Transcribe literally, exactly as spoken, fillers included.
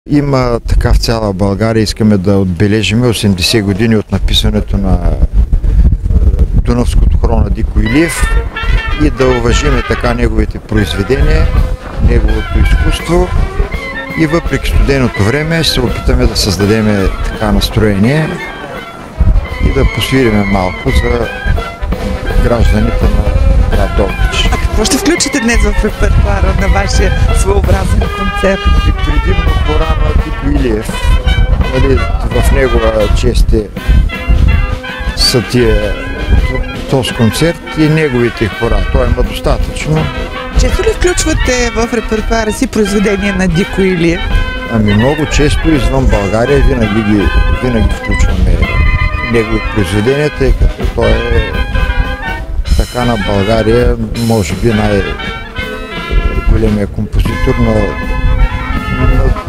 Има така в цяла България, искаме да отбележим осемдесет години от написането на Дунавското хоро на Дико Илиев и да уважиме така неговите произведения, неговото изкуство и въпреки студеното време ще се опитаме да създадем така настроение и да посвириме малко за гражданите на град Добрич. А какво ще включите днес в репертуара на вашия своеобразен концерт? И предимно хора на Дико Илиев, нали, в негова чест са тия този концерт и неговите хора. Той има достатъчно. Често ли включвате в репертуара си произведения на Дико Илиев? Ами много често извън България винаги, ги, винаги включваме негови произведения, тъй като той е така на България, може би най-големия композитор на, на